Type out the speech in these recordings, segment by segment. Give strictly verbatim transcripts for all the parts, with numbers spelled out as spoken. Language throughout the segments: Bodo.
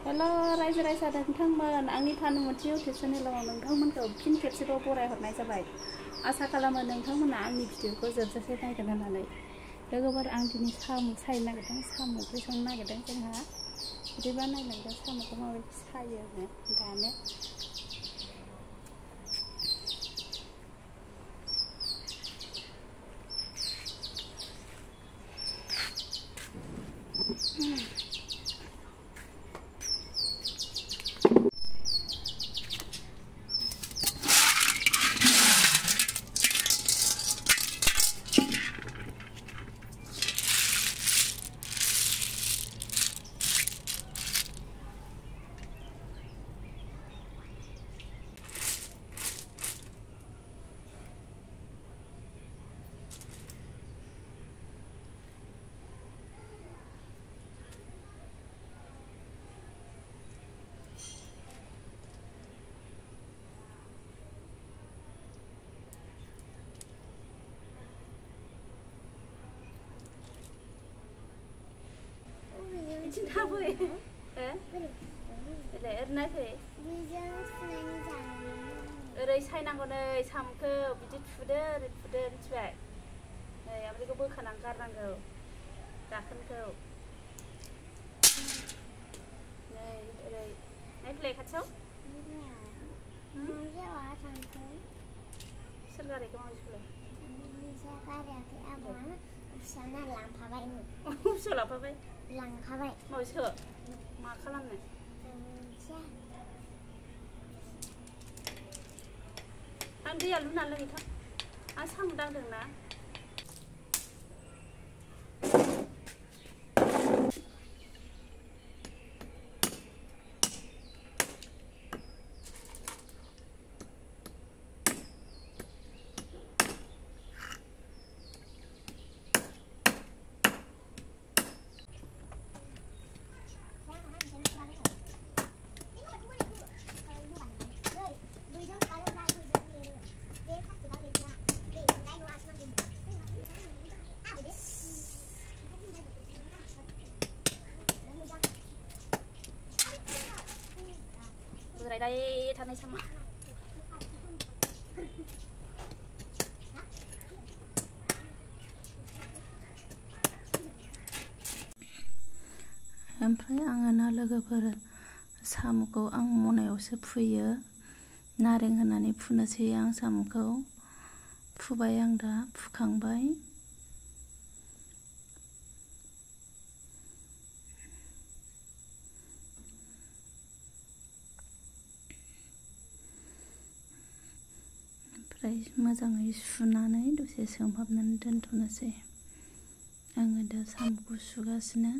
हेल' रायजो राजा नोंथांमोन आंनि थानुमथि इउटुब चेनेलाव नोंथांमोनखौ फिन खेबसेबाव बरायहरनाय जाबाय। आसा खालामो नोंथांमोना आंनि भिडिअखौ जोबजासे नायगोन होननानै। लोगोफोर आं दिनै साम' सायनो नागिरदों, साम' ओंख्रि संनो नागिरदों जोंहा। बिदिबा नायलांदों साम'खौ माबायदि सायो दानो। Cinta apa ya? Eh? Ele erna fe. Erai sainanggo नै सामखौ बिदि थुदो ओरै थुदो मिथिबाय? नै ओमफ्राय बेखौ बोखानानै गारनांगौ दाखोनखौ। नै ओरै नायफैलाय खाथियाव। सोर गारैखौ मावसैलाय? फिसाना लांफाबाय नो। फिसा लांफाबाय? लांफाबाय। मावसो मा खालामनो? आं दैया लुनानै लोंहैथां। आं साम' दांदोंना। Burai tanah sama. ओमफ्राय आङो ना लोगोफोर साम'खौ आं मनायावसो फुयो, नारें होनानै फुनोसै आं साम'खौ। फुबाय आं दा फुखांबाय। ओमफ्राय मोजाङै सुनानै दसे सोमहाबनानै दोनथ'नोसै। आङो दा साम'खौ सुगासिनो।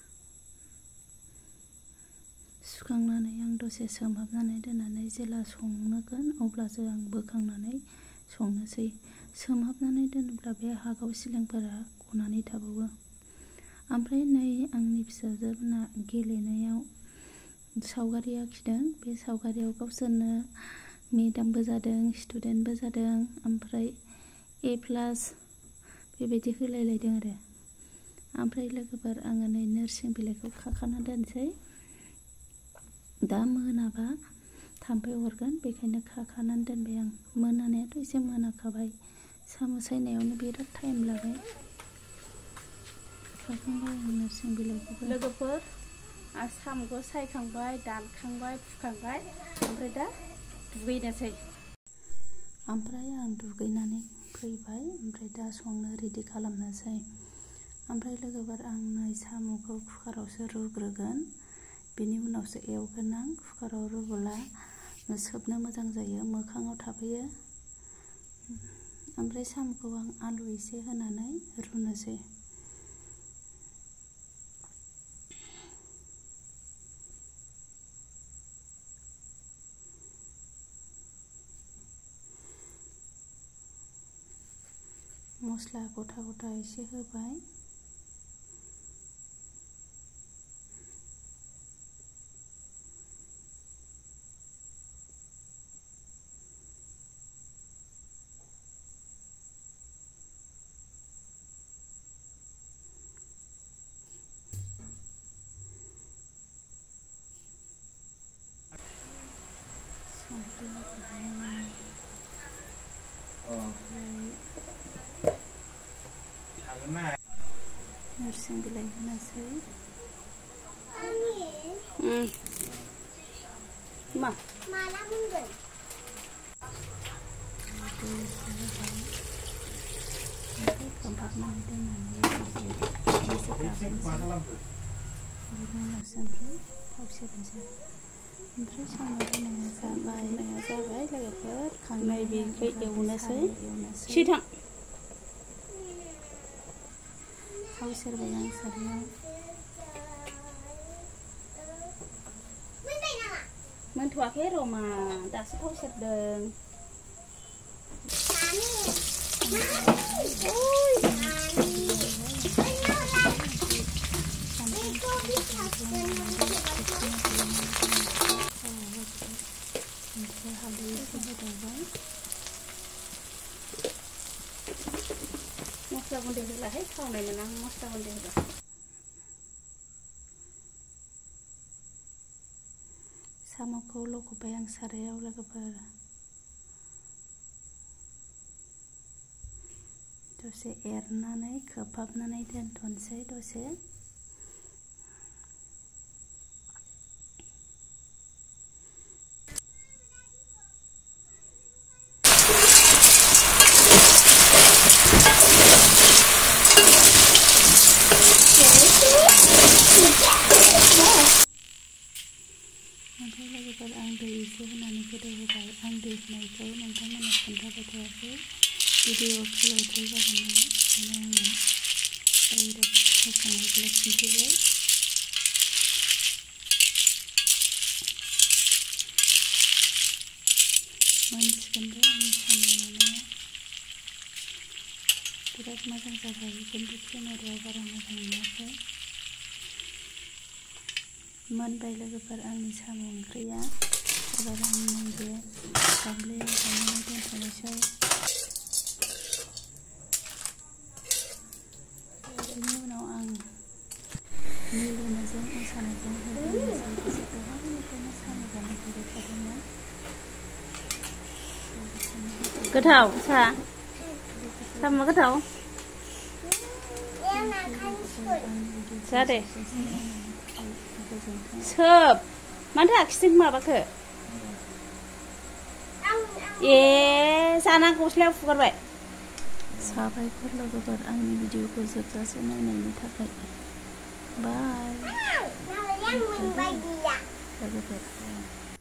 सुखांनानै आं दसे सोमहाबनानै दोननानै जेला संगोन अब्लासो आं बोखांनानै संनोसै। सोमहाबनानै दोनोब्ला बे हागाव सिलिंफोरा गनानै थाबावो। ओमफ्राय नै आंनि फिसाजोफोरना गेलेनायाव सावगारि आखिदों। बे सावगारियाव गावसोरनो मेदामबो जादों, स्टुडेन्टबो जादों, ओमफ्राय ए प्लास बेबायदि होलायलायदों आरो। ओमफ्राय लोगोफोर आङो नै नोरसिं बिलाइखौ खाखाना दोनसै। दा मोनाबा थाम्फै हरगोन, बेखायनो खाखानानै दोनबाय आं। मोनानायाथ' एसे मोनाखाबाय, साम' सायनायावनो बिराद टाइम लाबाय। खाखांबाय आं नोरसिं बिलाइखौबो। लोगोफोर आं साम'खौ सायखांबाय, दानखांबाय, फुखांबाय। ओमफ्राय दा दुगैनोसै। ओमफ्राय आं दुगैनानै फैबाय। ओमफ्राय दा संनो रेडि खालामनोसै। ओमफ्राय लोगोफोर आं नै साम'खौ कुकारावसो रुग्रोगोन, बेनि उनावसो एवगोन आं। कुकाराव रुबोला सोबनो मोजां जायो, मोखाङाव थाफैयो। ओमफ्राय साम'खौ आं आलु एसे होनानै रुनोसै। मस्ला गथा गथा एसे होबाय। नोरसिं बिलाइ होनोसै मा माला मोनगोन खोबहाबनानै दोननानै एसे गाबोनसै बिनि उनावसो ओमफ्राय थाव सेरनोसै ओमफ्राय साम' रुनाया जाबाय रुनाया जाबाय लोगोफोर खांनाय बेखौ एवनोसै एवनोसै थाव सेरबाय आं सारायाव मोनथ'वाखै र'मा दासो थाव सेरदों मस्ला गुन्दै होलाहाय थावनाय मोना आं मस्ला गुन्दै होबा साम'खौ लखबबाय आं सारायाव लोगोफोर दसे एरनानै खोबहाबनानै दोनथ'नोसै दसे ओमफ्राय लोगोफोर आं दै एसे होनानै गोदौहोबाय आं दै होनायखौ नोंथांमोननो खोन्थाबाय थायाखै भिडिअ फोलावद्राय जागोन नालाय ओंखायनो आङो डाइरेक्ट होखांनायखौल' खिन्थिबाय मोनसिगोनबो आंनि साम' एवनाया बिराद मोजां जाबाय खिन्थु केमेरायाव बारा मोजां नुवाखै मोनबाय लोगोफोर आंनि साम' ओंख्रिया एबार आं नैबे गामलायाव खांनानै दोनथ'नोसै बेनि उनाव आं मिलौनायजों मोसानायजों होदेरनोसै एसे गोबावनिफ्रायनो साम' जानो लुबैबाय थादोंमोन गोथाव सा साम' गोथाव जादे सोब मानोथो आखिजों माबाखो ए जाना गस्लायाव फुगारबाय साबायखर लोगोफोर आंनि भिडिअखौ जोबजासे नायनायनि थाखाय बाय लोगोफोर